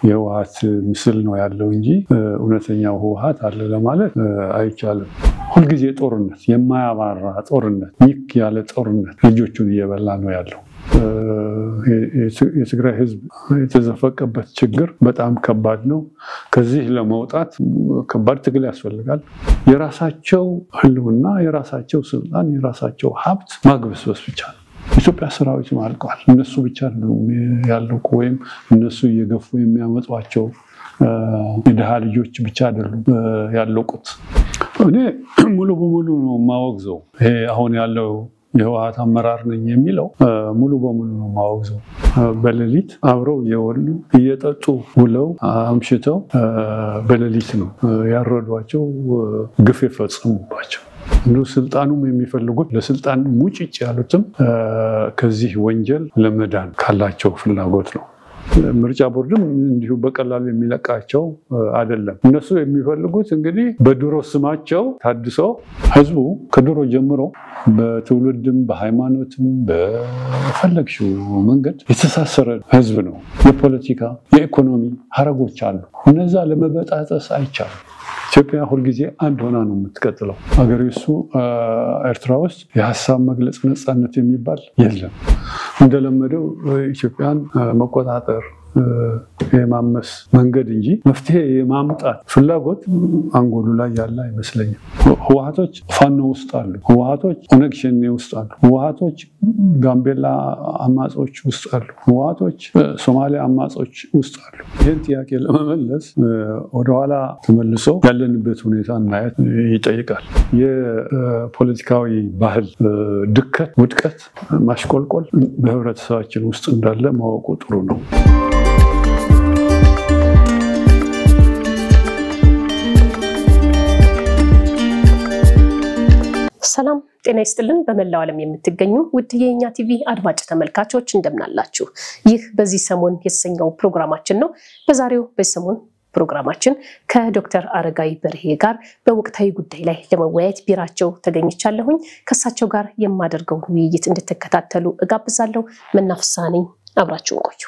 የህወሓት ምስል ነው ያለው እንጂ እውነተኛው ህወሓት አለ ለማለት አይቻልም። ሁሉ ጊዜ ጦርነት፣ የማያባራ ጦርነት፣ ይክ ያለ ጦርነት ልጆቹን እየበላ ነው ያለው። የትግራይ ህዝብ የተዘፈቀበት ችግር በጣም ከባድ ነው። ከዚህ ለመውጣት ከባድ ትግል ያስፈልጋል። የራሳቸው ህልውና፣ የራሳቸው ስልጣን፣ የራሳቸው ሀብት ማግበስበስ ብቻ ነው። ኢትዮጵያ ሰራዊት ማልቀዋል። እነሱ ብቻ ነው ያለቁ ወይም እነሱ እየገፉ የሚያመጧቸው የድሃ ልጆች ብቻ አይደሉም ያለቁት። እኔ ሙሉ በሙሉ ነው ማወግዘው። ይሄ አሁን ያለው የህወሓት አመራር ነኝ የሚለው ሙሉ በሙሉ ነው ማወግዘው። በሌሊት አብረው እየወሉ እየጠጡ ውለው አምሽተው በሌሊት ነው ያረዷቸው፣ ግፍ የፈጸሙባቸው። ስልጣኑም የሚፈልጉት ለስልጣን ሙጭጭ ያሉትም ከዚህ ወንጀል ለመዳን ካላቸው ፍላጎት ነው። ምርጫ ቦርድም እንዲሁ በቀላሉ የሚለቃቸው አይደለም። እነሱ የሚፈልጉት እንግዲህ በድሮ ስማቸው ታድሶ ህዝቡ ከድሮ ጀምሮ በትውልድም በሃይማኖትም በፈለግሽው መንገድ የተሳሰረ ህዝብ ነው። የፖለቲካ የኢኮኖሚ ሀረጎች አሉ። እነዛ ለመበጣጠስ አይቻልም። ኢትዮጵያ ሁልጊዜ አንድ ሆና ነው የምትቀጥለው። ሀገሪቱ ኤርትራ ውስጥ የሀሳብ መግለጽ ነፃነት የሚባል የለም። እንደለመደው ኢትዮጵያን መቆጣጠር የማመስ መንገድ እንጂ መፍትሄ የማምጣት ፍላጎት አንጎሉ ላይ ያለ አይመስለኝም። ህወሓቶች ፋኖ ውስጥ አሉ፣ ህወሓቶች ኦነግ ሸኔ ውስጥ አሉ፣ ህወሓቶች ጋምቤላ አማጾች ውስጥ አሉ፣ ህወሓቶች ሶማሊያ አማጾች ውስጥ አሉ። ይህን ጥያቄ ለመመለስ ወደኋላ ተመልሶ ያለንበት ሁኔታ ማየት ይጠይቃል። የፖለቲካዊ ባህል ድከት፣ ውድቀት፣ ማሽቆልቆል በህብረተሰባችን ውስጥ እንዳለ ማወቁ ጥሩ ነው። ሰላም ጤና ይስጥልን። በመላው ዓለም የምትገኙ ውድ የኛ ቲቪ አድማጭ ተመልካቾች እንደምናላችሁ። ይህ በዚህ ሰሞን የተሰኘው ፕሮግራማችን ነው። በዛሬው በሰሞን ፕሮግራማችን ከዶክተር አረጋዊ በርሄ ጋር በወቅታዊ ጉዳይ ላይ ለመወያየት ቢራቸው ተገኝቻለሁኝ። ከሳቸው ጋር የማደርገውን ውይይት እንድትከታተሉ እጋብዛለሁ። መናፍሳ ነኝ። አብራችሁን ቆዩ።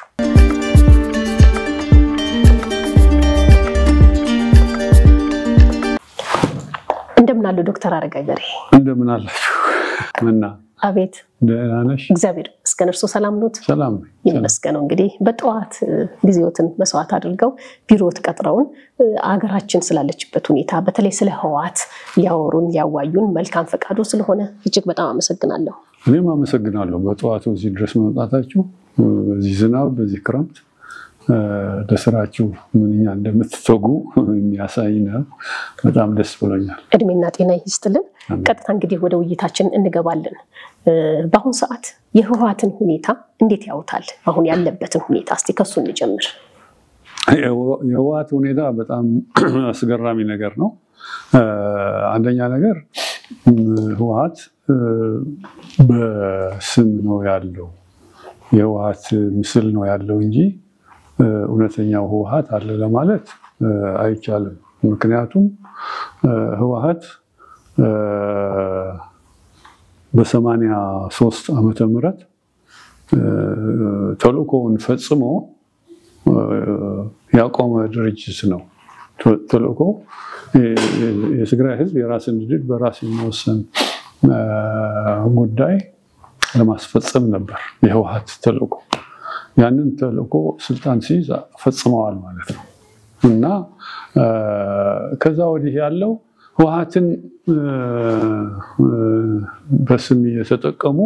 እንደምን አሉ ዶክተር አረጋዊ በርሄ? እንደምን አላችሁ? መና አቤት ደህና ነሽ? እግዚአብሔር ይመስገን። እርሶ ሰላም ኖት? ሰላም ይመስገን። እንግዲህ በጠዋት ጊዜዎትን መስዋዕት አድርገው ቢሮ ተቀጥረውን አገራችን ስላለችበት ሁኔታ በተለይ ስለ ህወሓት ሊያወሩን ሊያዋዩን መልካም ፈቃዱ ስለሆነ እጅግ በጣም አመሰግናለሁ። እኔም አመሰግናለሁ በጠዋቱ እዚህ ድረስ መምጣታችሁ። በዚህ ዝናብ በዚህ ክረምት ለስራችሁ ምንኛ እንደምትተጉ የሚያሳይ ነው። በጣም ደስ ብሎኛል። እድሜና ጤና ይስጥልን። ቀጥታ እንግዲህ ወደ ውይይታችን እንገባለን። በአሁን ሰዓት የህወሓትን ሁኔታ እንዴት ያውታል? አሁን ያለበትን ሁኔታ እስቲ ከሱ እንጀምር። የህወሓት ሁኔታ በጣም አስገራሚ ነገር ነው። አንደኛ ነገር ህወሓት በስም ነው ያለው፣ የህወሓት ምስል ነው ያለው እንጂ እውነተኛው ህወሓት አለ ለማለት አይቻልም። ምክንያቱም ህወሓት በ83 ዓመተ ምህረት ተልእኮውን ፈጽሞ ያቆመ ድርጅት ነው። ተልእኮ የትግራይ ህዝብ የራስን ዕድል በራስ የመወሰን ጉዳይ ለማስፈጸም ነበር የህወሓት ተልእኮ። ያንን ተልእኮ ስልጣን ሲይዝ ፈጽመዋል ማለት ነው። እና ከዛ ወዲህ ያለው ህወሓትን በስም እየተጠቀሙ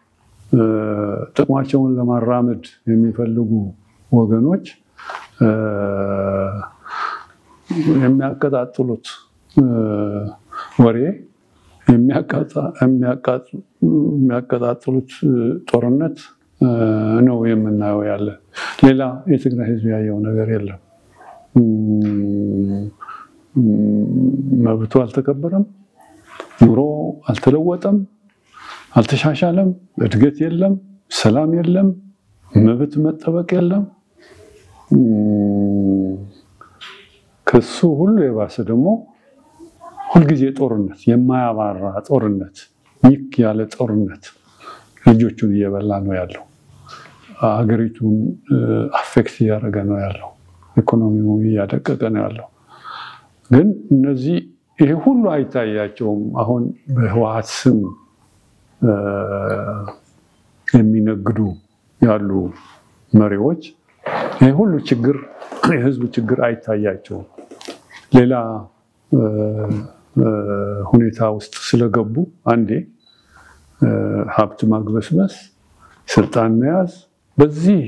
ጥቅማቸውን ለማራመድ የሚፈልጉ ወገኖች የሚያቀጣጥሉት ወሬ፣ የሚያቀጣጥሉት ጦርነት ነው የምናየው ያለ። ሌላ የትግራይ ህዝብ ያየው ነገር የለም። መብቱ አልተከበረም፣ ኑሮ አልተለወጠም፣ አልተሻሻለም፣ እድገት የለም፣ ሰላም የለም፣ መብት መጠበቅ የለም። ከሱ ሁሉ የባሰ ደግሞ ሁልጊዜ ጦርነት፣ የማያባራ ጦርነት፣ ይክ ያለ ጦርነት ልጆቹን እየበላ ነው ያለው። ሀገሪቱን አፌክት እያደረገ ነው ያለው። ኢኮኖሚው እያደቀቀ ነው ያለው። ግን እነዚህ ይሄ ሁሉ አይታያቸውም። አሁን በህወሓት ስም የሚነግዱ ያሉ መሪዎች ይሄ ሁሉ ችግር የህዝብ ችግር አይታያቸውም። ሌላ ሁኔታ ውስጥ ስለገቡ አንዴ ሀብት ማግበስበስ፣ ስልጣን መያዝ በዚህ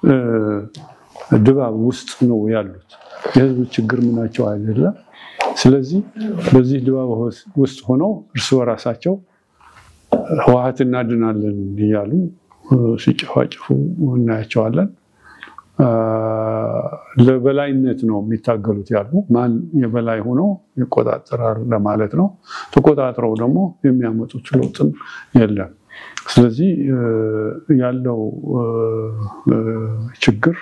ድባብ ውስጥ ነው ያሉት። የህዝብ ችግር ምናቸው አይደለም። ስለዚህ በዚህ ድባብ ውስጥ ሆነው እርስ በራሳቸው ህወሓት እናድናለን እያሉ ሲጨፋጭፉ እናያቸዋለን። ለበላይነት ነው የሚታገሉት ያሉ። ማን የበላይ ሆኖ ይቆጣጠራል ለማለት ነው። ተቆጣጥረው ደግሞ የሚያመጡት ለውጥም የለም። ስለዚህ ያለው ችግር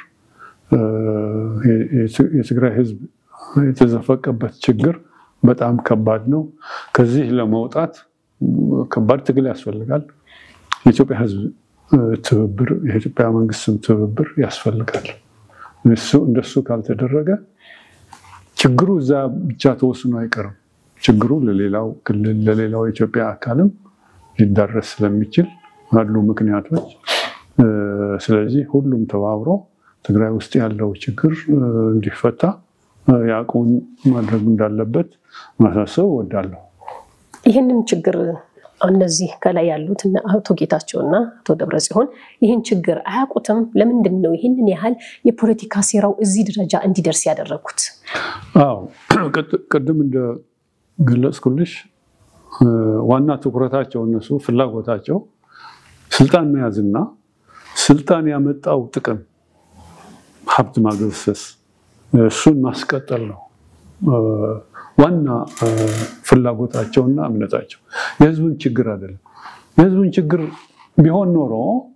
የትግራይ ህዝብ የተዘፈቀበት ችግር በጣም ከባድ ነው። ከዚህ ለመውጣት ከባድ ትግል ያስፈልጋል። የኢትዮጵያ ህዝብ ትብብር፣ የኢትዮጵያ መንግስትም ትብብር ያስፈልጋል። እንደሱ ካልተደረገ ችግሩ እዛ ብቻ ተወስኖ አይቀርም። ችግሩ ለሌላው ክልል፣ ለሌላው የኢትዮጵያ አካልም ሊዳረስ ስለሚችል አሉ ምክንያቶች። ስለዚህ ሁሉም ተባብሮ ትግራይ ውስጥ ያለው ችግር እንዲፈታ ያቁን ማድረግ እንዳለበት ማሳሰብ እወዳለሁ። ይህንን ችግር እነዚህ ከላይ ያሉት አቶ ጌታቸውና አቶ ደብረጽዮን ይህን ችግር አያውቁትም? ለምንድን ነው ይህንን ያህል የፖለቲካ ሴራው እዚህ ደረጃ እንዲደርስ ያደረጉት? አዎ ቅድም እንደገለጽኩልሽ ዋና ትኩረታቸው እነሱ ፍላጎታቸው ስልጣን መያዝና ስልጣን ያመጣው ጥቅም ሀብት ማግበስበስ እሱን ማስቀጠል ነው ዋና ፍላጎታቸውና እምነታቸው። የህዝቡን ችግር አይደለም። የህዝቡን ችግር ቢሆን ኖሮ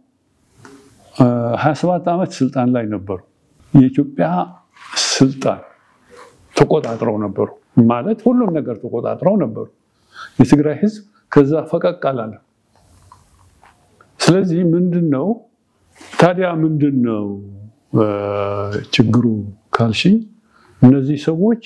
27 ዓመት ስልጣን ላይ ነበሩ። የኢትዮጵያ ስልጣን ተቆጣጥረው ነበሩ ማለት ሁሉም ነገር ተቆጣጥረው ነበሩ። የትግራይ ህዝብ ከዛ ፈቀቅ አላለም። ስለዚህ ምንድነው ታዲያ ምንድነው ችግሩ ካልሽኝ እነዚህ ሰዎች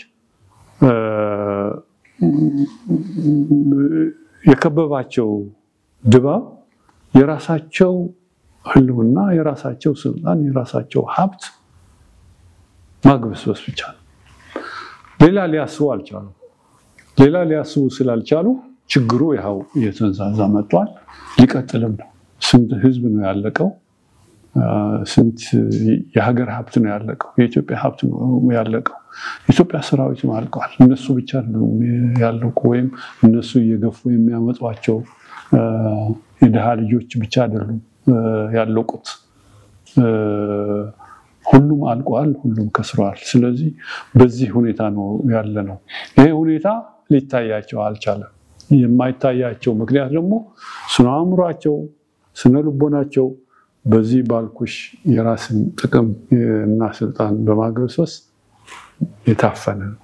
የከበባቸው ድባብ የራሳቸው ህልውና፣ የራሳቸው ስልጣን፣ የራሳቸው ሀብት ማግበስበስ ብቻ ነው። ሌላ ሊያስቡ አልቻሉ። ሌላ ሊያስቡ ስላልቻሉ ችግሩ ያው እየተንዛዛ መጥቷል። ሊቀጥልም ነው። ስንት ህዝብ ነው ያለቀው? ስንት የሀገር ሀብት ነው ያለቀው? የኢትዮጵያ ሀብት ነው ያለቀው። የኢትዮጵያ ሰራዊት አልቀዋል። እነሱ ብቻ ነው ያለቁ፣ ወይም እነሱ እየገፉ የሚያመጧቸው የድሃ ልጆች ብቻ አይደሉም ያለቁት። ሁሉም አልቀዋል፣ ሁሉም ከስረዋል። ስለዚህ በዚህ ሁኔታ ነው ያለ ነው። ይሄ ሁኔታ ሊታያቸው አልቻለም። የማይታያቸው ምክንያት ደግሞ ስነ አእምሯቸው፣ ስነ ልቦናቸው በዚህ ባልኩሽ የራስን ጥቅም እና ስልጣን በማግበስበስ የታፈነ ነው።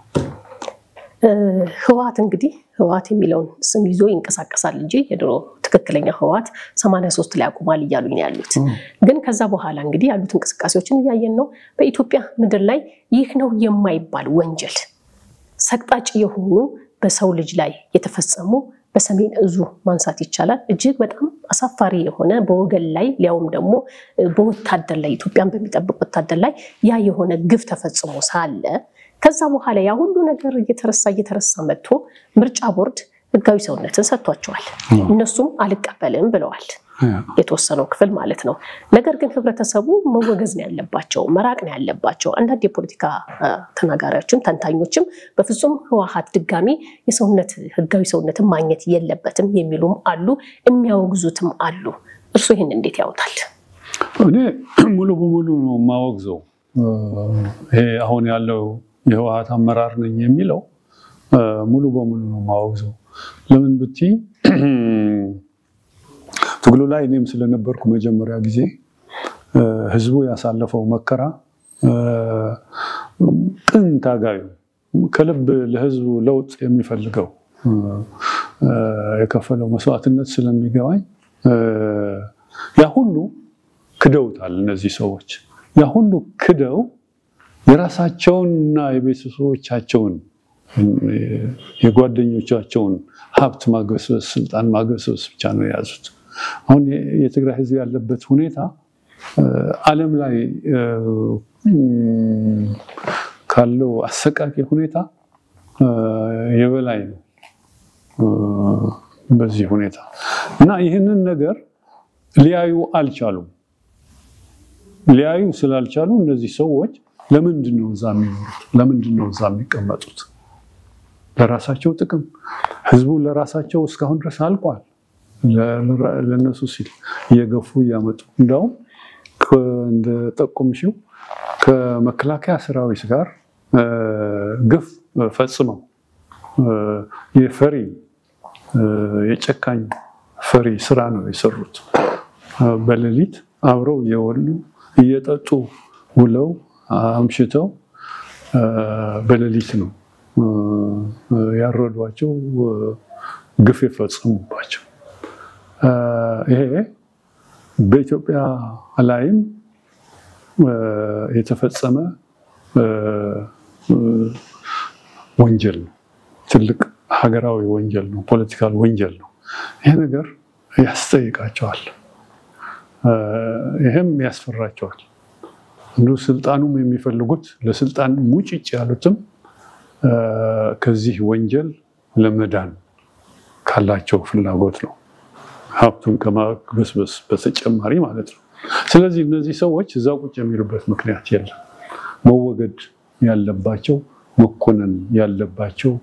ህወሓት እንግዲህ ህወሓት የሚለውን ስም ይዞ ይንቀሳቀሳል እንጂ የድሮ ትክክለኛ ህወሓት 83 ላይ አቁሟል እያሉኝ ነው ያሉት። ግን ከዛ በኋላ እንግዲህ ያሉት እንቅስቃሴዎችን እያየን ነው። በኢትዮጵያ ምድር ላይ ይህ ነው የማይባል ወንጀል ሰቅጣጭ የሆኑ በሰው ልጅ ላይ የተፈጸሙ በሰሜን እዙ ማንሳት ይቻላል። እጅግ በጣም አሳፋሪ የሆነ በወገን ላይ ሊያውም ደግሞ በወታደር ላይ ኢትዮጵያን በሚጠብቅ ወታደር ላይ ያ የሆነ ግፍ ተፈጽሞ ሳለ ከዛ በኋላ ያ ሁሉ ነገር እየተረሳ መጥቶ ምርጫ ቦርድ ህጋዊ ሰውነትን ሰጥቷቸዋል። እነሱም አልቀበልም ብለዋል፣ የተወሰነው ክፍል ማለት ነው። ነገር ግን ህብረተሰቡ መወገዝ ነው ያለባቸው፣ መራቅ ነው ያለባቸው። አንዳንድ የፖለቲካ ተናጋሪዎችም ተንታኞችም በፍጹም ህወሓት ድጋሚ የሰውነት ህጋዊ ሰውነትን ማግኘት የለበትም የሚሉም አሉ፣ የሚያወግዙትም አሉ። እርሱ ይህን እንዴት ያውታል? እኔ ሙሉ በሙሉ ነው የማወግዘው። ይሄ አሁን ያለው የህወሓት አመራር ነኝ የሚለው ሙሉ በሙሉ ነው የማወግዘው። ለምን ብትይ ትግሉ ላይ እኔም ስለነበርኩ መጀመሪያ ጊዜ ህዝቡ ያሳለፈው መከራ ቅን ታጋዩ ከልብ ለህዝቡ ለውጥ የሚፈልገው የከፈለው መስዋዕትነት ስለሚገባኝ ያ ሁሉ ክደውታል። እነዚህ ሰዎች ያ ሁሉ ክደው የራሳቸውንና የቤተሰቦቻቸውን የጓደኞቻቸውን ሀብት ማግበስበስ ስልጣን ማግበስበስ ብቻ ነው የያዙት። አሁን የትግራይ ህዝብ ያለበት ሁኔታ ዓለም ላይ ካለው አሰቃቂ ሁኔታ የበላይ ነው በዚህ ሁኔታ እና ይህንን ነገር ሊያዩ አልቻሉም። ሊያዩ ስላልቻሉ እነዚህ ሰዎች ለምንድነው እዛ የሚኖሩት? ለምንድነው እዛ የሚቀመጡት? ለራሳቸው ጥቅም ህዝቡ ለራሳቸው እስካሁን ድረስ አልቋል። ለነሱ ሲል እየገፉ እያመጡ እንደውም እንደጠቆምሽው ከመከላከያ ሰራዊት ጋር ግፍ ፈጽመው የፈሪ የጨካኝ ፈሪ ስራ ነው የሰሩት። በሌሊት አብረው እየወሉ እየጠጡ ውለው አምሽተው በሌሊት ነው ያረዷቸው፣ ግፍ የፈጸሙባቸው። ይሄ በኢትዮጵያ ላይም የተፈጸመ ወንጀል ነው። ትልቅ ሀገራዊ ወንጀል ነው። ፖለቲካል ወንጀል ነው። ይሄ ነገር ያስጠይቃቸዋል። ይሄም ያስፈራቸዋል። እንዱ ስልጣኑም የሚፈልጉት ለስልጣን ሙጭጭ ያሉትም ከዚህ ወንጀል ለመዳን ካላቸው ፍላጎት ነው። ሀብቱን ከማግበስበስ በተጨማሪ ማለት ነው። ስለዚህ እነዚህ ሰዎች እዛ ቁጭ የሚሉበት ምክንያት የለም። መወገድ ያለባቸው መኮነን ያለባቸው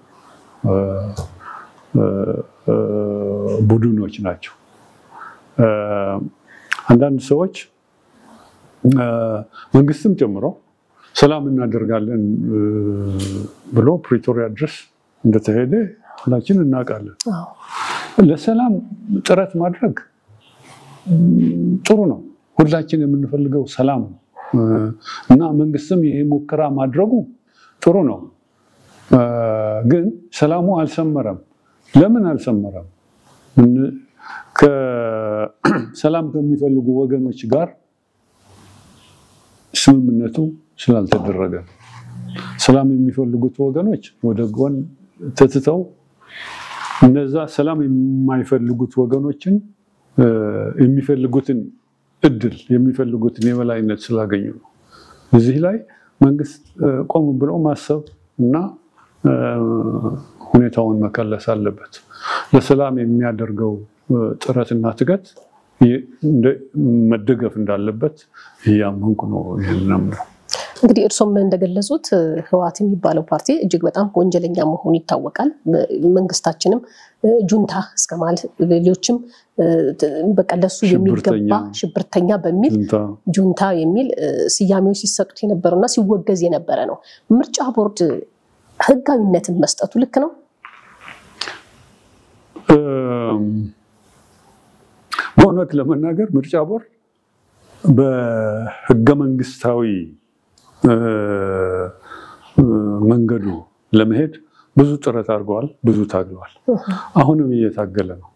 ቡድኖች ናቸው። አንዳንድ ሰዎች መንግስትም ጨምሮ ሰላም እናደርጋለን ብሎ ፕሪቶሪያ ድረስ እንደተሄደ ሁላችን እናውቃለን። ለሰላም ጥረት ማድረግ ጥሩ ነው። ሁላችን የምንፈልገው ሰላም ነው እና መንግስትም ይሄ ሙከራ ማድረጉ ጥሩ ነው። ግን ሰላሙ አልሰመረም። ለምን አልሰመረም? ከሰላም ከሚፈልጉ ወገኖች ጋር ስምምነቱ ስላልተደረገ ሰላም የሚፈልጉት ወገኖች ወደ ጎን ተትተው እነዛ ሰላም የማይፈልጉት ወገኖችን የሚፈልጉትን እድል የሚፈልጉትን የበላይነት ስላገኙ ነው። እዚህ ላይ መንግስት ቆም ብሎ ማሰብ እና ሁኔታውን መከለስ አለበት። ለሰላም የሚያደርገው ጥረትና ትገት መደገፍ እንዳለበት ያመንኩ ነው። ይሄንን እንግዲህ እርሶም እንደገለጹት ህወሓት የሚባለው ፓርቲ እጅግ በጣም ወንጀለኛ መሆኑ ይታወቃል። መንግስታችንም ጁንታ እስከማለት ሌሎችም በቀለሱ የሚገባ ሽብርተኛ በሚል ጁንታ የሚል ስያሜዎች ሲሰጡት የነበረውና ሲወገዝ የነበረ ነው። ምርጫ ቦርድ ህጋዊነትን መስጠቱ ልክ ነው? በእውነት ለመናገር ምርጫ ቦርድ በህገ መንግስታዊ መንገዱ ለመሄድ ብዙ ጥረት አድርገዋል፣ ብዙ ታግለዋል። አሁንም እየታገለ ነው።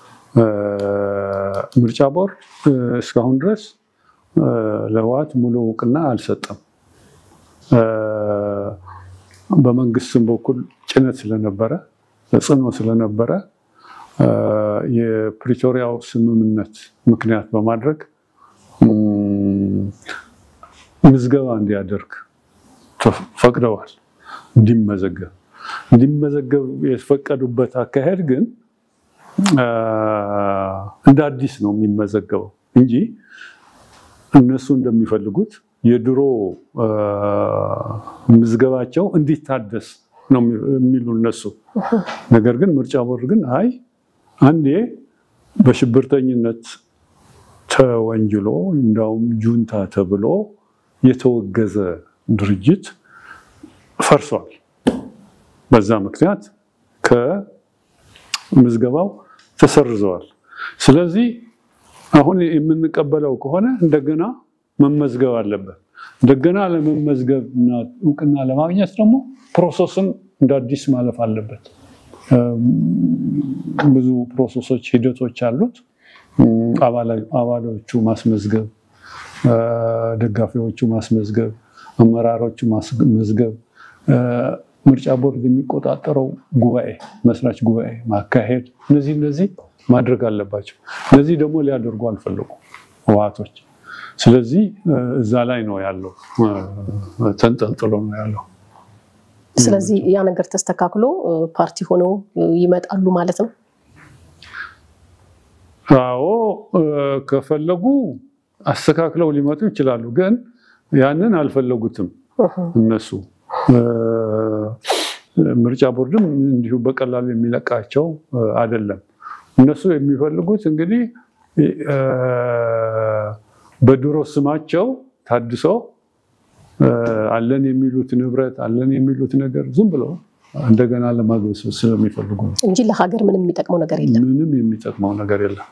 ምርጫ ቦርድ እስካሁን ድረስ ለህወሓት ሙሉ እውቅና አልሰጠም። በመንግስትም በኩል ጭነት ስለነበረ ተጽዕኖ ስለነበረ የፕሪቶሪያው ስምምነት ምክንያት በማድረግ ምዝገባ እንዲያደርግ ፈቅደዋል። እንዲመዘገብ የተፈቀዱበት አካሄድ ግን እንደ አዲስ ነው የሚመዘገበው እንጂ እነሱ እንደሚፈልጉት የድሮ ምዝገባቸው እንዲታደስ ነው የሚሉ እነሱ። ነገር ግን ምርጫ ቦርድ ግን አይ አንዴ በሽብርተኝነት ተወንጅሎ እንዳውም ጁንታ ተብሎ የተወገዘ ድርጅት ፈርሷል። በዛ ምክንያት ከምዝገባው ተሰርዘዋል። ስለዚህ አሁን የምንቀበለው ከሆነ እንደገና መመዝገብ አለበት። እንደገና ለመመዝገብና እውቅና ለማግኘት ደግሞ ፕሮሰስን እንደ አዲስ ማለፍ አለበት። ብዙ ፕሮሰሶች ሂደቶች አሉት። አባሎቹ ማስመዝገብ፣ ደጋፊዎቹ ማስመዝገብ፣ አመራሮች ማስመዝገብ፣ ምርጫ ቦርድ የሚቆጣጠረው ጉባኤ መስራች ጉባኤ ማካሄድ፣ እነዚህ ማድረግ አለባቸው። እነዚህ ደግሞ ሊያደርጉ አልፈለጉም ህወሓቶች። ስለዚህ እዛ ላይ ነው ያለው፣ ተንጠልጥሎ ነው ያለው። ስለዚህ ያ ነገር ተስተካክሎ ፓርቲ ሆነው ይመጣሉ ማለት ነው። አዎ ከፈለጉ አስተካክለው ሊመጡ ይችላሉ። ግን ያንን አልፈለጉትም እነሱ። ምርጫ ቦርድም እንዲሁ በቀላሉ የሚለቃቸው አይደለም። እነሱ የሚፈልጉት እንግዲህ በድሮ ስማቸው ታድሶ አለን የሚሉት ንብረት አለን የሚሉት ነገር ዝም ብሎ እንደገና ለማግበስበስ ስለሚፈልጉ ነው እንጂ ለሀገር ምንም የሚጠቅመው ነገር የለም። ምንም የሚጠቅመው ነገር የለም።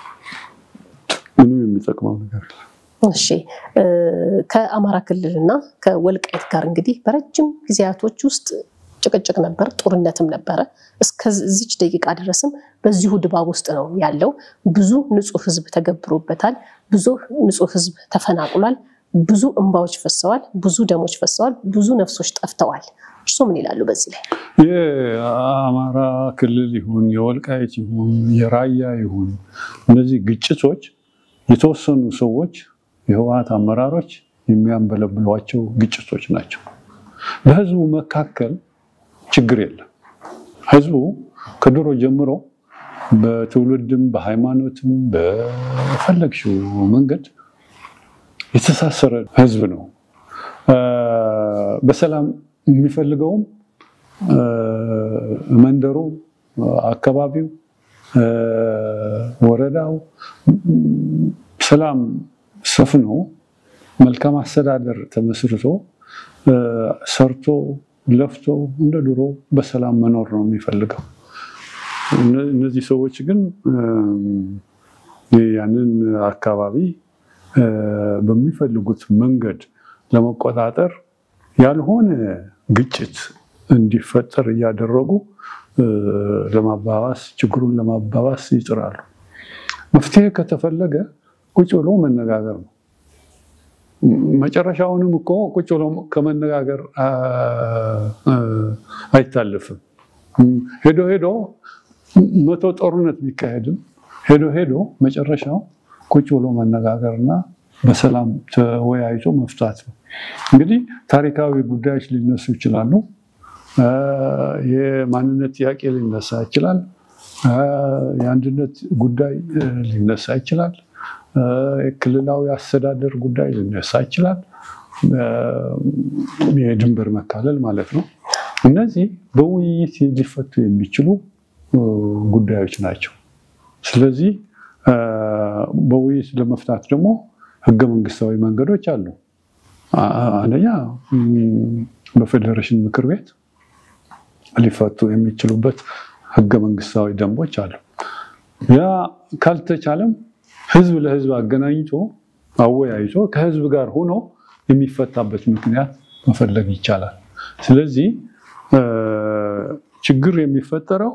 እሺ ከአማራ ክልልና ከወልቃይት ጋር እንግዲህ በረጅም ጊዜያቶች ውስጥ ጭቅጭቅ ነበር፣ ጦርነትም ነበረ። እስከዚች ደቂቃ ድረስም በዚሁ ድባብ ውስጥ ነው ያለው። ብዙ ንጹህ ህዝብ ተገብሮበታል። ብዙ ንጹህ ህዝብ ተፈናቅሏል። ብዙ እንባዎች ፈሰዋል። ብዙ ደሞች ፈሰዋል። ብዙ ነፍሶች ጠፍተዋል። እርሶ ምን ይላሉ በዚህ ላይ? የአማራ ክልል ይሁን የወልቃይት ይሁን የራያ ይሁን እነዚህ ግጭቶች የተወሰኑ ሰዎች የህወሓት አመራሮች የሚያንበለብሏቸው ግጭቶች ናቸው። በህዝቡ መካከል ችግር የለም። ህዝቡ ከድሮ ጀምሮ በትውልድም በሃይማኖትም በፈለግሽው መንገድ የተሳሰረ ህዝብ ነው። በሰላም የሚፈልገውም መንደሩ፣ አካባቢው፣ ወረዳው ሰላም ሰፍኖ መልካም አስተዳደር ተመስርቶ ሰርቶ ለፍቶ እንደ ድሮ በሰላም መኖር ነው የሚፈልገው። እነዚህ ሰዎች ግን ያንን አካባቢ በሚፈልጉት መንገድ ለመቆጣጠር ያልሆነ ግጭት እንዲፈጠር እያደረጉ ለማባባስ ችግሩን ለማባባስ ይጥራሉ። መፍትሄ ከተፈለገ ቁጭ ብሎ መነጋገር ነው። መጨረሻውንም እኮ ቁጭ ብሎ ከመነጋገር አይታለፍም። ሄዶ መቶ ጦርነት ቢካሄድም ሄዶ መጨረሻው ቁጭ ብሎ መነጋገርና በሰላም ተወያይቶ መፍታት ነው። እንግዲህ ታሪካዊ ጉዳዮች ሊነሱ ይችላሉ። የማንነት ጥያቄ ሊነሳ ይችላል። የአንድነት ጉዳይ ሊነሳ ይችላል። የክልላዊ አስተዳደር ጉዳይ ሊነሳ ይችላል። የድንበር መካለል ማለት ነው። እነዚህ በውይይት ሊፈቱ የሚችሉ ጉዳዮች ናቸው። ስለዚህ በውይይት ለመፍታት ደግሞ ህገ መንግስታዊ መንገዶች አሉ። አንደኛ በፌዴሬሽን ምክር ቤት ሊፈቱ የሚችሉበት ህገ መንግስታዊ ደንቦች አሉ። ያ ካልተቻለም ህዝብ ለህዝብ አገናኝቶ አወያይቶ ከህዝብ ጋር ሆኖ የሚፈታበት ምክንያት መፈለግ ይቻላል። ስለዚህ ችግር የሚፈጠረው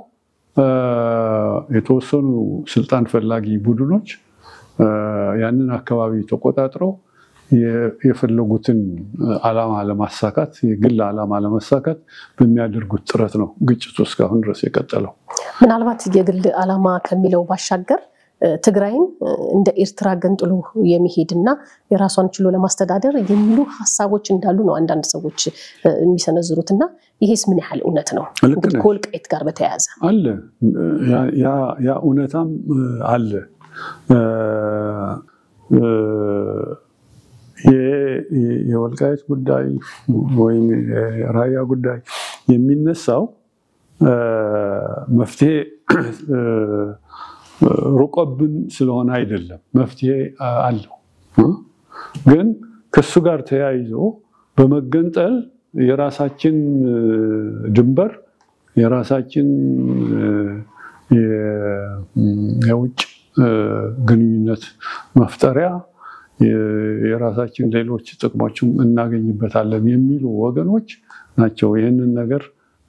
የተወሰኑ ስልጣን ፈላጊ ቡድኖች ያንን አካባቢ ተቆጣጥረው የፈለጉትን ዓላማ ለማሳካት የግል ዓላማ ለማሳካት በሚያደርጉት ጥረት ነው ግጭቱ እስካሁን ድረስ የቀጠለው። ምናልባት የግል ዓላማ ከሚለው ባሻገር ትግራይን እንደ ኤርትራ ገንጥሎ የሚሄድና የራሷን ችሎ ለማስተዳደር የሚሉ ሀሳቦች እንዳሉ ነው አንዳንድ ሰዎች የሚሰነዝሩትና ይሄስ ምን ያህል እውነት ነው? ከወልቃይት ጋር በተያያዘ አለ ያ እውነታም አለ። የወልቃይት ጉዳይ ወይም ራያ ጉዳይ የሚነሳው መፍትሄ ሩቆብን ስለሆነ አይደለም። መፍትሄ አለው። ግን ከሱ ጋር ተያይዞ በመገንጠል የራሳችን ድንበር የራሳችን የውጭ ግንኙነት መፍጠሪያ የራሳችን ሌሎች ጥቅሞችም እናገኝበታለን የሚሉ ወገኖች ናቸው ይህንን ነገር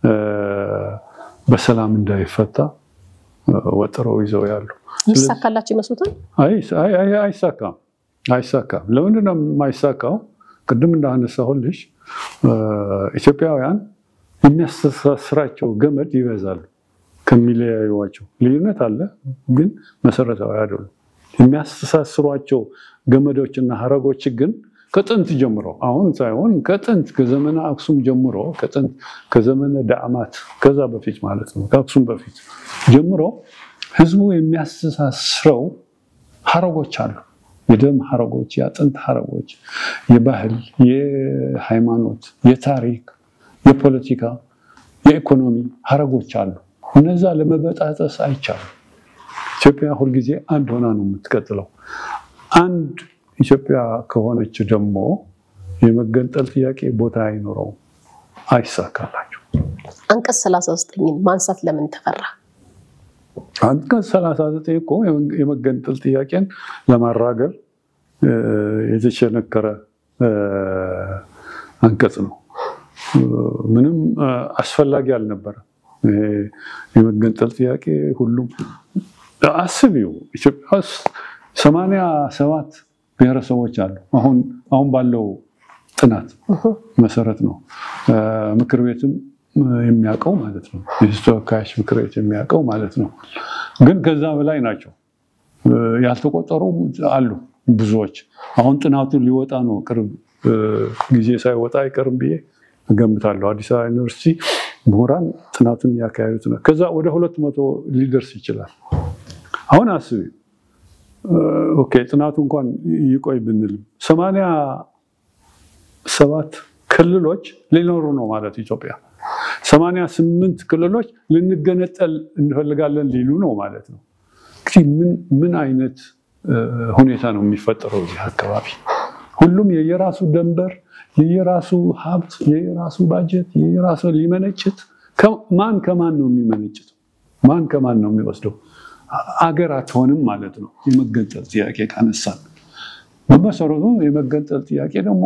በሰላም እንዳይፈታ ወጥረው ይዘው ያሉ። ይሳካላችሁ ይመስሉታል? አይሳካም። ለምንድን ነው የማይሳካው? ቅድም እንዳነሳሁልሽ ኢትዮጵያውያን የሚያስተሳስራቸው ገመድ ይበዛሉ ከሚለያዩዋቸው። ልዩነት አለ ግን መሰረታዊ አይደሉም። የሚያስተሳስሯቸው ገመዶችና ሀረጎች ግን ከጥንት ጀምሮ አሁን ሳይሆን ከጥንት ከዘመነ አክሱም ጀምሮ ከዘመነ ዳዕማት ከዛ በፊት ማለት ነው ከአክሱም በፊት ጀምሮ ህዝቡ የሚያስተሳስረው ሀረጎች አሉ። የደም ሀረጎች፣ የአጥንት ሀረጎች፣ የባህል፣ የሃይማኖት፣ የታሪክ፣ የፖለቲካ፣ የኢኮኖሚ ሀረጎች አሉ። እነዛ ለመበጣጠስ አይቻልም። ኢትዮጵያ ሁልጊዜ አንድ ሆና ነው የምትቀጥለው። አንድ ኢትዮጵያ ከሆነች ደግሞ የመገንጠል ጥያቄ ቦታ አይኖረውም፣ አይሳካላቸው። አንቀጽ 39ን ማንሳት ለምን ተፈራ? አንቀጽ 39 እኮ የመገንጠል ጥያቄን ለማራገብ የተሸነከረ አንቀጽ ነው። ምንም አስፈላጊ አልነበረም። የመገንጠል ጥያቄ ሁሉም አስቢው ኢትዮጵያ ውስጥ 87 ብሔረሰቦች አሉ። አሁን ባለው ጥናት መሰረት ነው ምክር ቤትም የሚያውቀው ማለት ነው። የተወካዮች ምክር ቤት የሚያውቀው ማለት ነው። ግን ከዛ በላይ ናቸው። ያልተቆጠሩ አሉ ብዙዎች። አሁን ጥናቱ ሊወጣ ነው። ቅርብ ጊዜ ሳይወጣ አይቀርም ብዬ እገምታለሁ። አዲስ አበባ ዩኒቨርሲቲ ምሁራን ጥናቱን ያካሄዱት ነው። ከዛ ወደ 200 ሊደርስ ይችላል። አሁን አስቢ ኦኬ ጥናቱ እንኳን ይቆይ ብንል 87 ክልሎች ሊኖሩ ነው ማለት ኢትዮጵያ። 88 ክልሎች ልንገነጠል እንፈልጋለን ሊሉ ነው ማለት ነው። ምን አይነት ሁኔታ ነው የሚፈጠረው እዚህ አካባቢ? ሁሉም የየራሱ ደንበር፣ የየራሱ ሀብት፣ የየራሱ ባጀት፣ የየራሱ ሊመነጭት። ማን ከማን ነው የሚመነጭት? ማን ከማን ነው የሚወስደው? አገር አትሆንም ማለት ነው። የመገንጠል ጥያቄ ካነሳን በመሰረቱ የመገንጠል ጥያቄ ደግሞ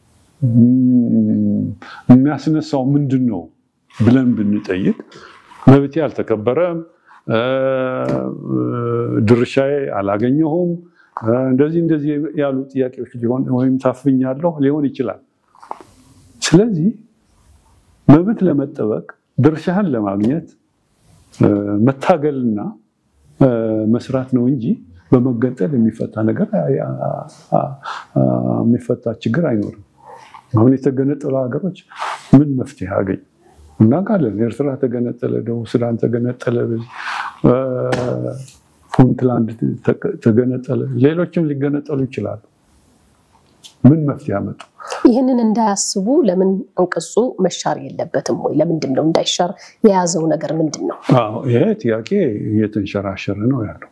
የሚያስነሳው ምንድን ነው ብለን ብንጠይቅ መብቴ አልተከበረም፣ ድርሻዬ አላገኘሁም፣ እንደዚህ ያሉ ጥያቄዎች ሊሆን ወይም ታፍኛለሁ ሊሆን ይችላል። ስለዚህ መብት ለመጠበቅ ድርሻህን ለማግኘት መታገልና መስራት ነው እንጂ በመገንጠል የሚፈታ ነገር የሚፈታ ችግር አይኖርም። አሁን የተገነጠሉ ሀገሮች ምን መፍትሄ አገኙ? እናውቃለን። ኤርትራ ተገነጠለ፣ ደቡብ ሱዳን ተገነጠለ፣ ፑንትላንድ ተገነጠለ፣ ሌሎችም ሊገነጠሉ ይችላሉ። ምን መፍትሄ አመጡ? ይህንን እንዳያስቡ ለምን አንቀጹ መሻር የለበትም ወይ? ለምንድን ነው እንዳይሻር የያዘው ነገር ምንድን ነው? ይሄ ጥያቄ እየተንሸራሸረ ነው ያለው።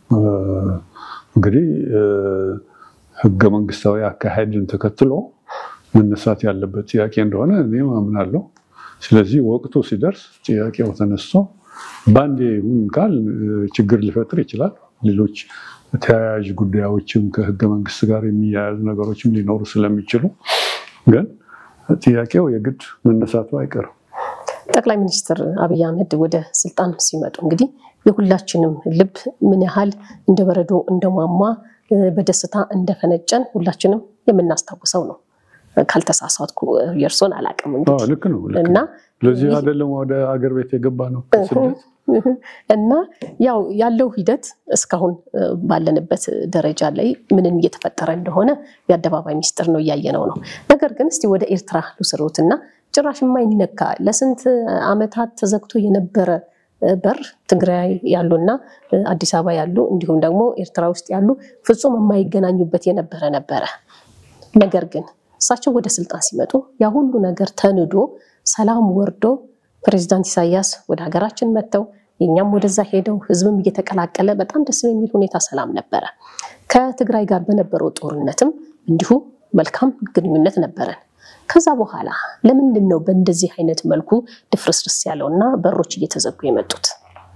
እንግዲህ ህገ መንግስታዊ አካሄድን ተከትሎ መነሳት ያለበት ጥያቄ እንደሆነ እኔ አምናለሁ። ስለዚህ ወቅቱ ሲደርስ ጥያቄው ተነስቶ ባንዴ ይሁን ካል ችግር ሊፈጥር ይችላል። ሌሎች ተያያዥ ጉዳዮችም ከህገ መንግስት ጋር የሚያያዙ ነገሮችም ሊኖሩ ስለሚችሉ ግን ጥያቄው የግድ መነሳቱ አይቀርም። ጠቅላይ ሚኒስትር አብይ አህመድ ወደ ስልጣን ሲመጡ እንግዲህ የሁላችንም ልብ ምን ያህል እንደ በረዶ እንደሟሟ በደስታ እንደፈነጨን ሁላችንም የምናስታውሰው ነው። ካልተሳሳትኩ የእርሶን አላውቅም እንግዲህ ልክ ነው እና ለዚህ አይደለም ወደ አገር ቤት የገባ ነው ስደት እና ያው ያለው ሂደት እስካሁን ባለንበት ደረጃ ላይ ምንም እየተፈጠረ እንደሆነ የአደባባይ ሚስጥር ነው እያየነው ነው። ነገር ግን እስቲ ወደ ኤርትራ ልውሰዶትና ጭራሽ የማይነካ ለስንት ዓመታት ተዘግቶ የነበረ በር ትግራይ ያሉና አዲስ አበባ ያሉ እንዲሁም ደግሞ ኤርትራ ውስጥ ያሉ ፍጹም የማይገናኙበት የነበረ ነበረ። ነገር ግን እሳቸው ወደ ስልጣን ሲመጡ ያ ሁሉ ነገር ተንዶ ሰላም ወርዶ ፕሬዝዳንት ኢሳያስ ወደ ሀገራችን መጥተው የኛም ወደዛ ሄደው ህዝብም እየተቀላቀለ በጣም ደስ የሚል ሁኔታ ሰላም ነበረ። ከትግራይ ጋር በነበረው ጦርነትም እንዲሁ መልካም ግንኙነት ነበረን። ከዛ በኋላ ለምንድን ነው በእንደዚህ አይነት መልኩ ድፍርስርስ ያለውና በሮች እየተዘጉ የመጡት?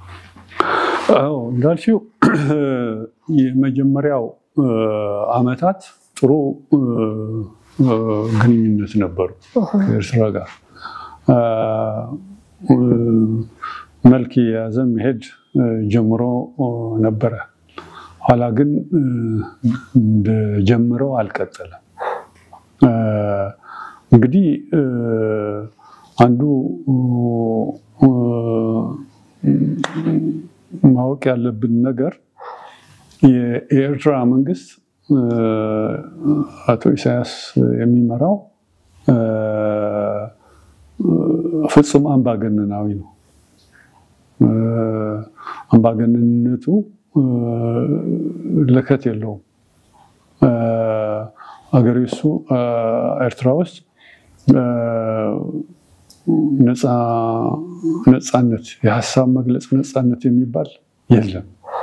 እንዳልሽው የመጀመሪያው አመታት ጥሩ ግንኙነት ነበሩ ከኤርትራ ጋር። መልክ የያዘ መሄድ ጀምሮ ነበረ። ኋላ ግን እንደጀምረው አልቀጠለም። እንግዲህ አንዱ ማወቅ ያለብን ነገር የኤርትራ መንግስት አቶ ኢሳያስ የሚመራው ፍጹም አምባገነናዊ ነው። አምባገነንነቱ ለከት የለውም። አገሪቱ ኤርትራ ውስጥ ነፃነት የሀሳብ መግለጽ ነፃነት የሚባል የለም።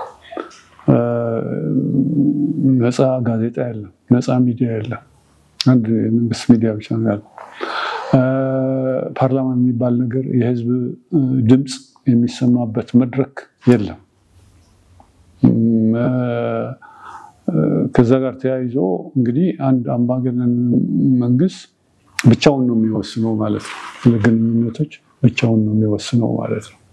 ነፃ ጋዜጣ የለም፣ ነፃ ሚዲያ የለም። አንድ የመንግስት ሚዲያ ብቻ ነው ያለው። ፓርላማ የሚባል ነገር የህዝብ ድምፅ የሚሰማበት መድረክ የለም። ከዛ ጋር ተያይዞ እንግዲህ አንድ አምባገነን መንግስት ብቻውን ነው የሚወስነው ማለት ነው። ለግንኙነቶች ብቻውን ነው የሚወስነው ማለት ነው።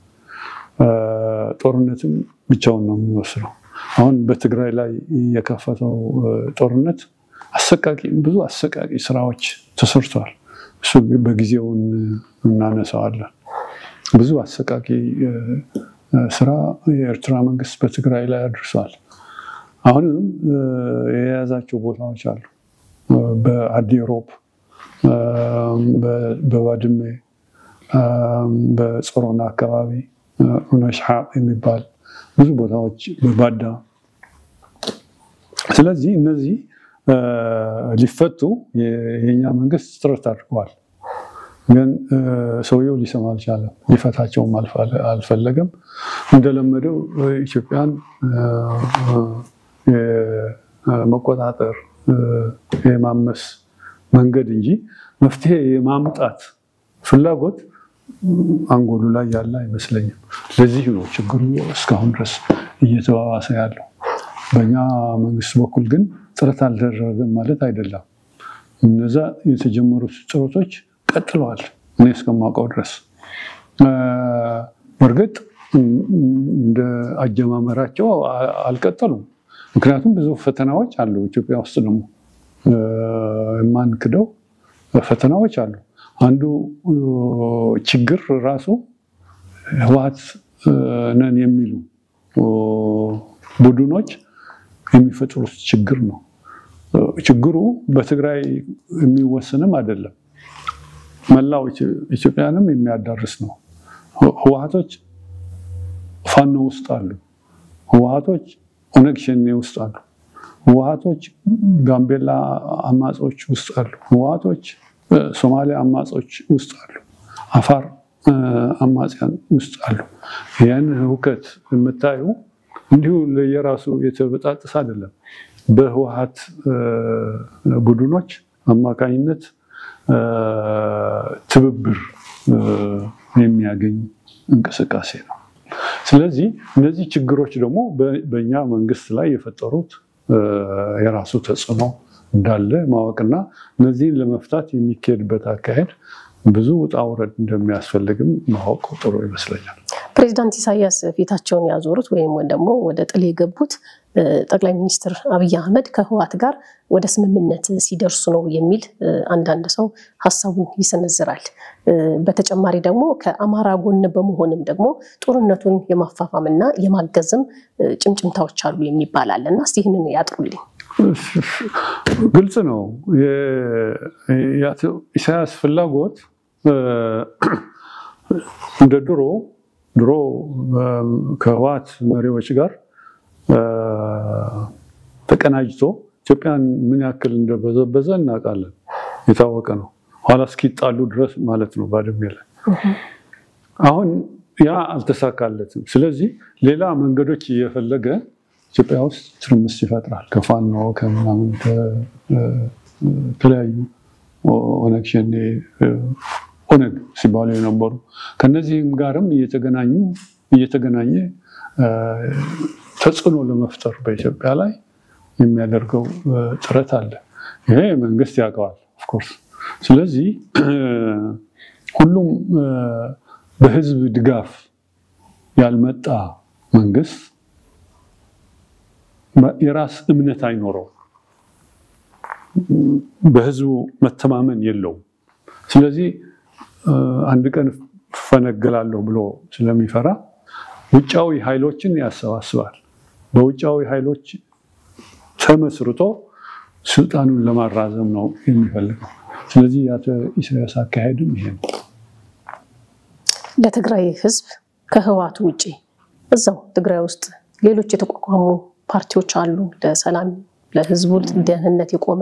ጦርነትም ብቻውን ነው የሚወስነው። አሁን በትግራይ ላይ የከፈተው ጦርነት ብዙ አሰቃቂ ስራዎች ተሰርተዋል። እሱ በጊዜው እናነሳዋለን። ብዙ አሰቃቂ ስራ የኤርትራ መንግስት በትግራይ ላይ አድርሷል። አሁንም የያዛቸው ቦታዎች አሉ። በአዲ ሮብ፣ በባድሜ፣ በጾሮና አካባቢ ነሽሓቅ የሚባል ብዙ ቦታዎች፣ በባዳ። ስለዚህ እነዚህ ሊፈቱ የኛ መንግስት ጥረት አድርገዋል። ግን ሰውየው ሊሰማ አልቻለም። ሊፈታቸውም አልፈለገም። እንደለመደው ኢትዮጵያን የመቆጣጠር የማመስ መንገድ እንጂ መፍትሄ የማምጣት ፍላጎት አንጎሉ ላይ ያለ አይመስለኝም። ለዚህ ነው ችግሩ እስካሁን ድረስ እየተባባሰ ያለው። በእኛ መንግስት በኩል ግን ጥረት አልተደረገም ማለት አይደለም። እነዛ የተጀመሩት ጥረቶች ቀጥለዋል እኔ እስከማውቀው ድረስ። በእርግጥ እንደ አጀማመራቸው አልቀጠሉም። ምክንያቱም ብዙ ፈተናዎች አሉ ኢትዮጵያ ውስጥ። ደግሞ የማንክደው ፈተናዎች አሉ። አንዱ ችግር ራሱ ህወሓት ነን የሚሉ ቡድኖች የሚፈጥሩት ችግር ነው። ችግሩ በትግራይ የሚወሰንም አይደለም፣ መላው ኢትዮጵያንም የሚያዳርስ ነው። ህወሓቶች ፋኖ ውስጥ አሉ። ህወሓቶች ኦነግ ሸኔ ውስጥ አሉ። ህወሓቶች ጋምቤላ አማጾች ውስጥ አሉ። ህወሓቶች ሶማሊያ አማጾች ውስጥ አሉ። አፋር አማጽያን ውስጥ አሉ። ያን ህውከት የምታዩ እንዲሁ ለየራሱ የተበጣጠሰ አይደለም። በህወሓት ቡድኖች አማካኝነት ትብብር የሚያገኝ እንቅስቃሴ ነው። ስለዚህ እነዚህ ችግሮች ደግሞ በእኛ መንግስት ላይ የፈጠሩት የራሱ ተጽዕኖ እንዳለ ማወቅና እነዚህን ለመፍታት የሚካሄድበት አካሄድ ብዙ ውጣ ውረድ እንደሚያስፈልግም ማወቅ ጥሩ ይመስለኛል። ፕሬዚዳንት ኢሳያስ ፊታቸውን ያዞሩት ወይም ደግሞ ወደ ጥል የገቡት ጠቅላይ ሚኒስትር አብይ አህመድ ከህወሓት ጋር ወደ ስምምነት ሲደርሱ ነው የሚል አንዳንድ ሰው ሀሳቡን ይሰነዝራል። በተጨማሪ ደግሞ ከአማራ ጎን በመሆንም ደግሞ ጦርነቱን የማፋፋምና የማገዝም ጭምጭምታዎች አሉ የሚባላል እና እስቲ ይህንን ያጥሩልኝ። ግልጽ ነው ኢሳያስ ፍላጎት እንደ ድሮ ከህወሓት መሪዎች ጋር ተቀናጅቶ ኢትዮጵያን ምን ያክል እንደበዘበዘ እናውቃለን። የታወቀ ነው። ኋላ እስኪጣሉ ድረስ ማለት ነው ባድሜ ላይ። አሁን ያ አልተሳካለትም። ስለዚህ ሌላ መንገዶች እየፈለገ ኢትዮጵያ ውስጥ ትርምስ ይፈጥራል። ከፋኖ ከምናምን ከተለያዩ ኦነግ ሸኔ ኦነግ ሲባሉ የነበሩ ከነዚህም ጋርም እየተገናኘ ተጽዕኖ ለመፍጠር በኢትዮጵያ ላይ የሚያደርገው ጥረት አለ። ይሄ መንግስት ያውቀዋል ኦፍኮርስ። ስለዚህ ሁሉም በህዝብ ድጋፍ ያልመጣ መንግስት የራስ እምነት አይኖረው። በህዝቡ መተማመን የለውም። ስለዚህ አንድ ቀን ፈነገላለሁ ብሎ ስለሚፈራ ውጫዊ ኃይሎችን ያሰባስባል። በውጫዊ ኃይሎች ተመስርቶ ስልጣኑን ለማራዘም ነው የሚፈልገው። ስለዚህ የአቶ ኢሳያስ አካሄድም ይሄ ነው። ለትግራይ ህዝብ ከህወሓት ውጪ እዛው ትግራይ ውስጥ ሌሎች የተቋቋሙ ፓርቲዎች አሉ፣ ለሰላም ለህዝቡ ደህንነት የቆመ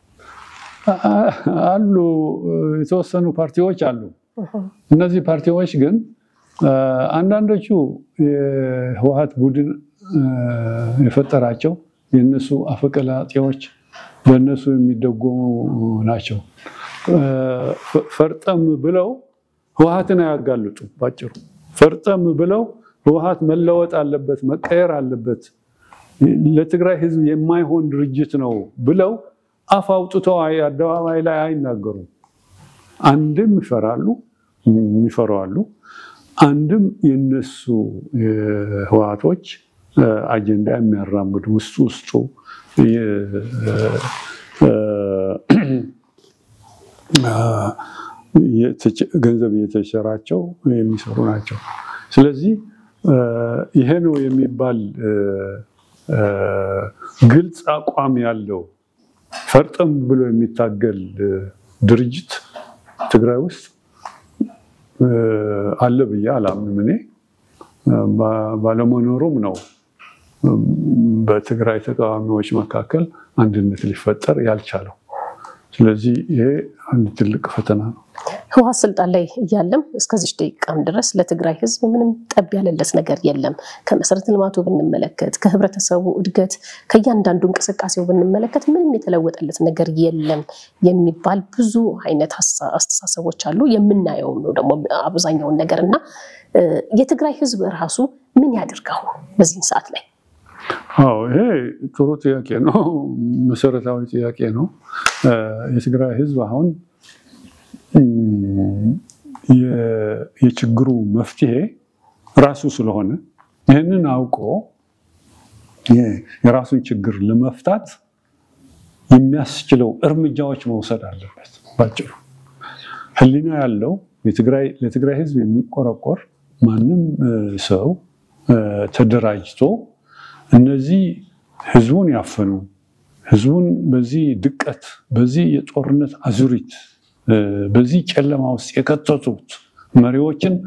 አሉ። የተወሰኑ ፓርቲዎች አሉ። እነዚህ ፓርቲዎች ግን አንዳንዶቹ የህወሓት ቡድን የፈጠራቸው የነሱ አፈቀላጤዎች በእነሱ የሚደጎሙ ናቸው። ፈርጠም ብለው ህወሓትን አያጋልጡ። ባጭሩ ፈርጠም ብለው ህወሓት መለወጥ አለበት፣ መቀየር አለበት፣ ለትግራይ ህዝብ የማይሆን ድርጅት ነው ብለው አፍ አውጥተው አደባባይ ላይ አይናገሩም። አንድም ይፈራሉ፣ አንድም የነሱ ህወሓቶች አጀንዳ የሚያራምዱ ውስጡ ገንዘብ እየተቸራቸው የሚሰሩ ናቸው። ስለዚህ ይሄ ነው የሚባል ግልጽ አቋም ያለው ፈርጠም ብሎ የሚታገል ድርጅት ትግራይ ውስጥ አለ ብዬ አላምንም። እኔ ባለመኖሩም ነው በትግራይ ተቃዋሚዎች መካከል አንድነት ሊፈጠር ያልቻለው። ስለዚህ ይሄ አንድ ትልቅ ፈተና ነው። ህወሓት ስልጣን ላይ እያለም እስከዚህ ደቂቃም ድረስ ለትግራይ ህዝብ ምንም ጠብ ያለለት ነገር የለም። ከመሰረተ ልማቱ ብንመለከት፣ ከህብረተሰቡ እድገት፣ ከእያንዳንዱ እንቅስቃሴው ብንመለከት ምንም የተለወጠለት ነገር የለም የሚባል ብዙ አይነት አስተሳሰቦች አሉ። የምናየው ነው ደግሞ አብዛኛውን ነገርና የትግራይ ህዝብ ራሱ ምን ያድርገው በዚህ ሰዓት ላይ? ይሄ ጥሩ ጥያቄ ነው። መሰረታዊ ጥያቄ ነው። የትግራይ ህዝብ አሁን የችግሩ መፍትሄ ራሱ ስለሆነ ይህንን አውቆ የራሱን ችግር ለመፍታት የሚያስችለው እርምጃዎች መውሰድ አለበት። ባጭሩ ህሊና ያለው ለትግራይ ህዝብ የሚቆረቆር ማንም ሰው ተደራጅቶ እነዚህ ህዝቡን ያፈኑ፣ ህዝቡን በዚህ ድቀት፣ በዚህ የጦርነት አዙሪት፣ በዚህ ጨለማ ውስጥ የከተቱት መሪዎችን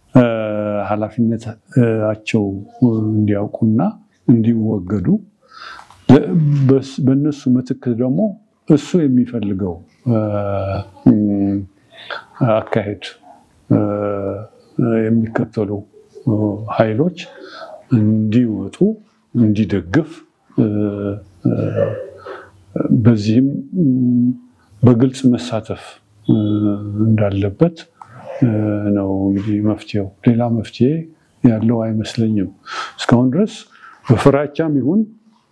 ኃላፊነታቸው እንዲያውቁና እንዲወገዱ፣ በእነሱ ምትክ ደግሞ እሱ የሚፈልገው አካሄድ የሚከተሉ ኃይሎች እንዲወጡ እንዲደግፍ፣ በዚህም በግልጽ መሳተፍ እንዳለበት ነው እንግዲህ መፍትሄው። ሌላ መፍትሄ ያለው አይመስለኝም። እስካሁን ድረስ በፍራቻም ይሁን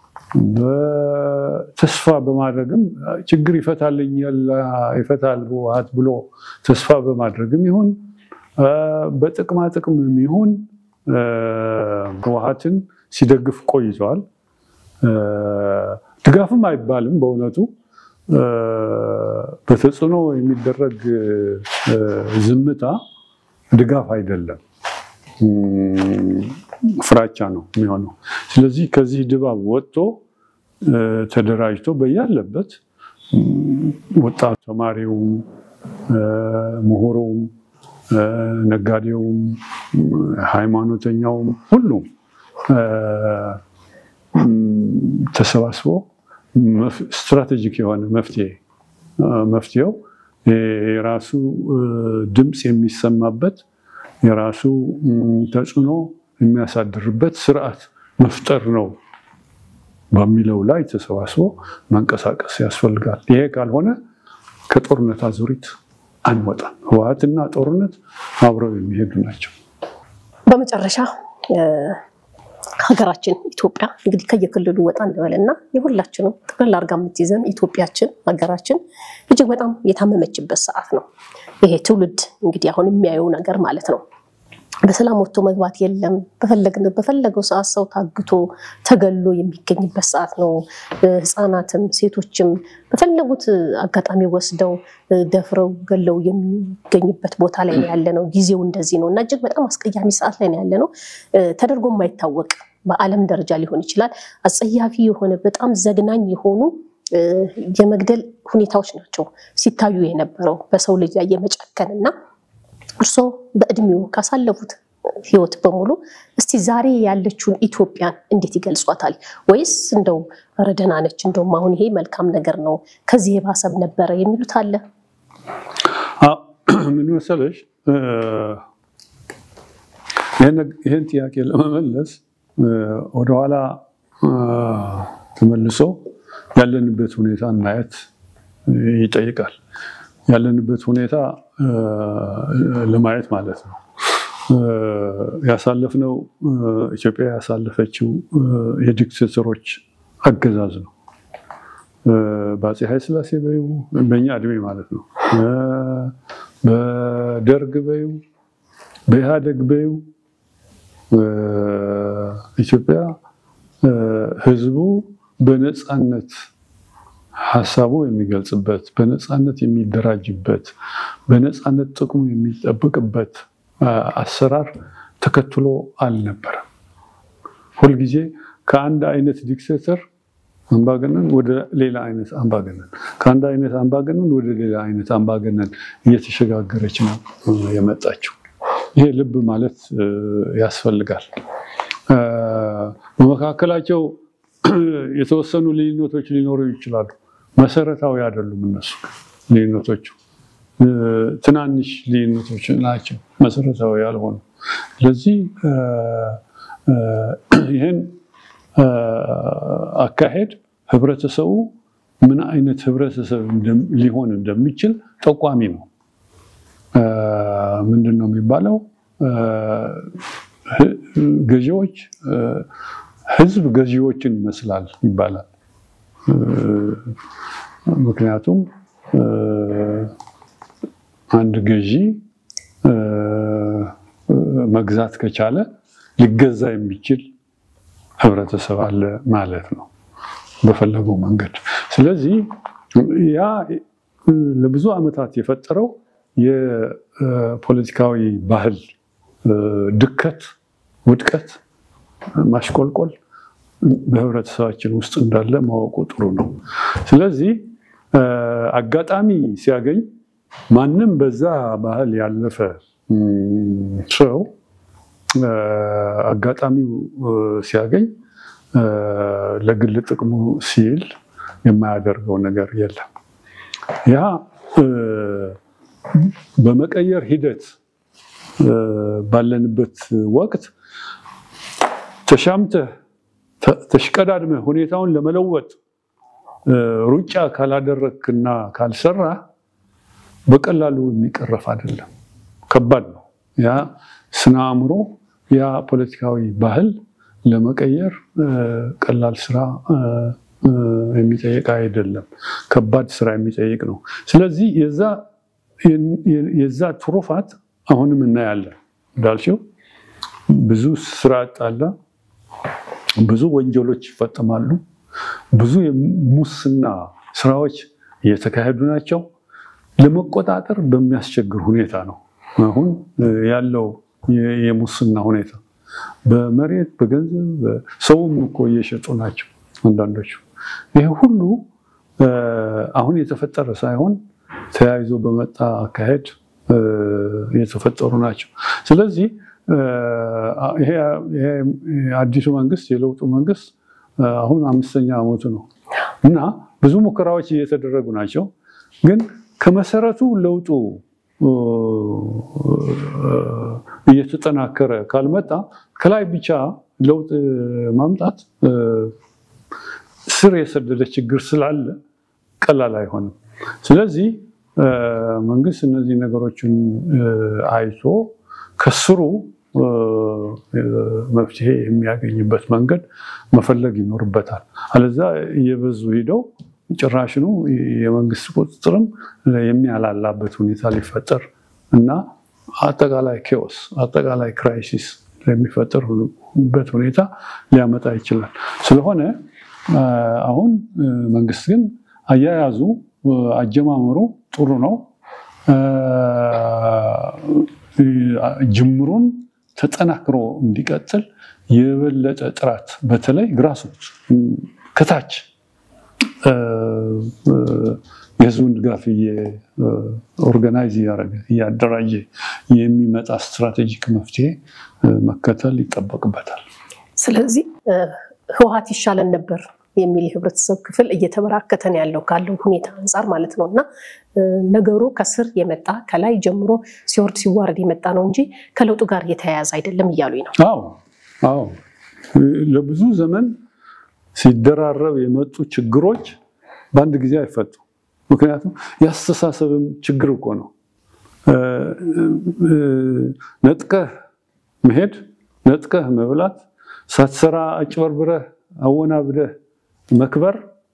በተስፋ በማድረግም ችግር ይፈታል ህወሓት ብሎ ተስፋ በማድረግም ይሁን በጥቅማ ጥቅምም ይሁን ህወሓትን ሲደግፍ ቆይቷል። ድጋፍም አይባልም በእውነቱ በተጽዕኖ የሚደረግ ዝምታ ድጋፍ አይደለም፣ ፍራቻ ነው የሚሆነው። ስለዚህ ከዚህ ድባብ ወጥቶ ተደራጅቶ በያለበት ወጣት ተማሪውም፣ ምሁሩም፣ ነጋዴውም፣ ሃይማኖተኛውም ሁሉም ተሰባስቦ ስትራቴጂክ የሆነ መፍትሄው የራሱ ድምፅ የሚሰማበት የራሱ ተጽዕኖ የሚያሳድርበት ስርዓት መፍጠር ነው በሚለው ላይ ተሰባስቦ መንቀሳቀስ ያስፈልጋል። ይሄ ካልሆነ ከጦርነት አዙሪት አንወጣም። ህወሓትና ጦርነት አብረው የሚሄዱ ናቸው። በመጨረሻ ሀገራችን ኢትዮጵያ እንግዲህ ከየክልሉ ወጣ እንደበለና የሁላችንም ጥቅል አድርጋ የምትይዘን ኢትዮጵያችን ሀገራችን እጅግ በጣም የታመመችበት ሰዓት ነው። ይሄ ትውልድ እንግዲህ አሁን የሚያየው ነገር ማለት ነው። በሰላም ወጥቶ መግባት የለም። በፈለገው ሰዓት ሰው ታግቶ ተገሎ የሚገኝበት ሰዓት ነው። ህፃናትም ሴቶችም በፈለጉት አጋጣሚ ወስደው ደፍረው ገለው የሚገኙበት ቦታ ላይ ያለ ነው። ጊዜው እንደዚህ ነው እና እጅግ በጣም አስቀያሚ ሰዓት ላይ ያለ ነው። ተደርጎ የማይታወቅ በዓለም ደረጃ ሊሆን ይችላል አጸያፊ የሆነ በጣም ዘግናኝ የሆኑ የመግደል ሁኔታዎች ናቸው ሲታዩ የነበረው በሰው ልጅ ላይ የመጨከንና እርሶ በእድሜው ካሳለፉት ህይወት በሙሉ እስቲ ዛሬ ያለችውን ኢትዮጵያን እንዴት ይገልጿታል? ወይስ እንደው ረደና ነች እንደውም አሁን ይሄ መልካም ነገር ነው ከዚህ የባሰብ ነበረ የሚሉት አለ? ምን መሰለሽ ይሄን ጥያቄ ለመመለስ ወደኋላ ተመልሶ ያለንበት ሁኔታ ማየት ይጠይቃል። ያለንበት ሁኔታ ለማየት ማለት ነው። ያሳለፍነው ኢትዮጵያ ያሳለፈችው የዲክቴተሮች አገዛዝ ነው። በአፄ ኃይለ ሥላሴ በዩ በእኛ እድሜ ማለት ነው። በደርግ በዩ በኢህአደግ በዩ ኢትዮጵያ ህዝቡ በነፃነት ሐሳቡ የሚገልጽበት በነፃነት የሚደራጅበት በነፃነት ጥቅሙ የሚጠብቅበት አሰራር ተከትሎ አልነበረም። ሁሉ ጊዜ ከአንድ አይነት ዲክቴተር አምባገነን ወደ ሌላ አይነት አምባገነን ከአንድ አይነት አምባገነን ወደ ሌላ አይነት አምባገነን እየተሸጋገረች ነው የመጣችው። ይሄ ልብ ማለት ያስፈልጋል። በመካከላቸው የተወሰኑ ልዩነቶች ሊኖሩ ይችላሉ። መሰረታዊ አይደሉም እነሱ ልዩነቶቹ ትናንሽ ልዩነቶች ናቸው መሰረታዊ ያልሆኑ። ስለዚህ ይሄን አካሄድ ህብረተሰቡ ምን አይነት ህብረተሰብ ሊሆን እንደሚችል ጠቋሚ ነው። ምንድነው የሚባለው? ገዢዎች ህዝብ ገዢዎችን ይመስላል ይባላል። ምክንያቱም አንድ ገዢ መግዛት ከቻለ ሊገዛ የሚችል ህብረተሰብ አለ ማለት ነው በፈለገው መንገድ። ስለዚህ ያ ለብዙ ዓመታት የፈጠረው የፖለቲካዊ ባህል ድከት፣ ውድቀት፣ ማሽቆልቆል በህብረተሰባችን ውስጥ እንዳለ ማወቁ ጥሩ ነው። ስለዚህ አጋጣሚ ሲያገኝ ማንም በዛ ባህል ያለፈ ሰው አጋጣሚው ሲያገኝ ለግል ጥቅሙ ሲል የማያደርገው ነገር የለም። ያ በመቀየር ሂደት ባለንበት ወቅት ተሻምተህ ተሽቀዳድመህ ሁኔታውን ለመለወጥ ሩጫ ካላደረክና ካልሰራ በቀላሉ የሚቀረፍ አይደለም፣ ከባድ ነው። ያ ስነ አእምሮ ያ ፖለቲካዊ ባህል ለመቀየር ቀላል ስራ የሚጠይቅ አይደለም፣ ከባድ ስራ የሚጠይቅ ነው። ስለዚህ የዛ ትሩፋት አሁንም እናያለን። እንዳልሽው ብዙ ስራ አጣላ፣ ብዙ ወንጀሎች ይፈጸማሉ፣ ብዙ የሙስና ስራዎች እየተካሄዱ ናቸው። ለመቆጣጠር በሚያስቸግር ሁኔታ ነው አሁን ያለው የሙስና ሁኔታ። በመሬት በገንዘብ ሰውም እኮ እየሸጡ ናቸው አንዳንዶቹ። ይሄ ሁሉ አሁን የተፈጠረ ሳይሆን ተያይዞ በመጣ አካሄድ የተፈጠሩ ናቸው። ስለዚህ ይሄ አዲሱ መንግስት የለውጡ መንግስት አሁን 5ኛ ዓመቱ ነው እና ብዙ ሙከራዎች እየተደረጉ ናቸው። ግን ከመሰረቱ ለውጡ እየተጠናከረ ካልመጣ ከላይ ብቻ ለውጥ ማምጣት ስር የሰደደ ችግር ስላለ ቀላል አይሆንም። ስለዚህ መንግስት እነዚህ ነገሮችን አይቶ ከስሩ መፍትሄ የሚያገኝበት መንገድ መፈለግ ይኖርበታል። አለዛ እየበዙ ሄደው ጭራሽ ነው የመንግስት ቁጥጥርም የሚያላላበት ሁኔታ ሊፈጠር እና አጠቃላይ ኬዎስ አጠቃላይ ክራይሲስ የሚፈጠርበት ሁኔታ ሊያመጣ ይችላል። ስለሆነ አሁን መንግስት ግን አያያዙ አጀማመሩ ጥሩ ነው። ጅምሩን ተጠናክሮ እንዲቀጥል የበለጠ ጥራት በተለይ ግራስሩት ከታች የህዝቡን ድጋፍ ኦርጋናይዝ እያደረገ እያደራጀ የሚመጣ ስትራቴጂክ መፍትሄ መከተል ይጠበቅበታል። ስለዚህ ህወሓት ይሻለን ነበር የሚል የህብረተሰብ ክፍል እየተበራከተን ያለው ካለው ሁኔታ አንፃር ማለት ነውና ነገሩ ከስር የመጣ ከላይ ጀምሮ ሲወርድ ሲዋረድ የመጣ ነው እንጂ ከለውጡ ጋር የተያያዘ አይደለም እያሉኝ ነው። አዎ ለብዙ ዘመን ሲደራረብ የመጡ ችግሮች በአንድ ጊዜ አይፈቱ። ምክንያቱም ያስተሳሰብም ችግር እኮ ነው። ነጥቀህ መሄድ፣ ነጥቀህ መብላት፣ ሳትሰራ አጭበርብረህ አወናብደህ መክበር፣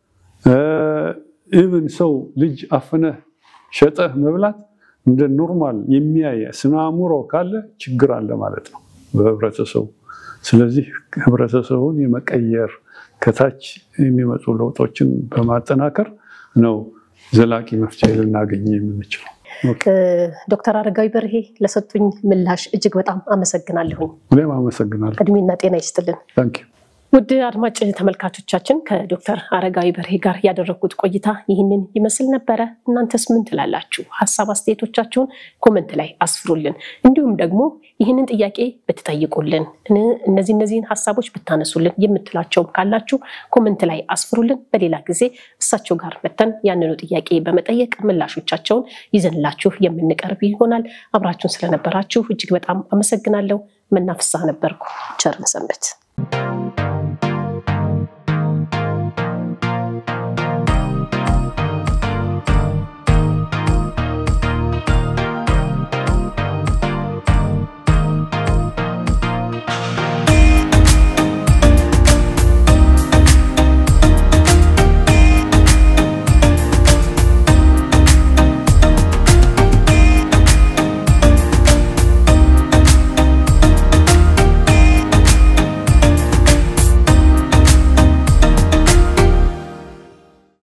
ኢቭን ሰው ልጅ አፍነህ ሸጠህ መብላት እንደ ኖርማል የሚያይ ስነ አእምሮ ካለ ችግር አለ ማለት ነው በህብረተሰቡ። ስለዚህ ህብረተሰቡን የመቀየር ከታች የሚመጡ ለውጦችን በማጠናከር ነው ዘላቂ መፍትሄ ልናገኝ የምንችለው። ዶክተር አረጋዊ በርሄ ለሰጡኝ ምላሽ እጅግ በጣም አመሰግናለሁ። እኔም አመሰግናለሁ። እድሜና ጤና ይስጥልን። ታንክ ዩ። ውድ አድማጭ ተመልካቾቻችን ከዶክተር አረጋዊ በርሄ ጋር ያደረኩት ቆይታ ይህንን ይመስል ነበረ። እናንተስ ምን ትላላችሁ? ሐሳብ አስተያየቶቻችሁን ኮሜንት ላይ አስፍሩልን። እንዲሁም ደግሞ ይህንን ጥያቄ ብትጠይቁልን፣ እነዚህን ሐሳቦች ብታነሱልን የምትላቸውም ካላችሁ ኮሜንት ላይ አስፍሩልን። በሌላ ጊዜ እሳቸው ጋር መተን ያንኑ ጥያቄ በመጠየቅ ምላሾቻቸውን ይዘንላችሁ የምንቀርብ ይሆናል። አብራችሁን ስለነበራችሁ እጅግ በጣም አመሰግናለሁ። መናፍሳ ነበርኩ። ቸር ሰንብቱ።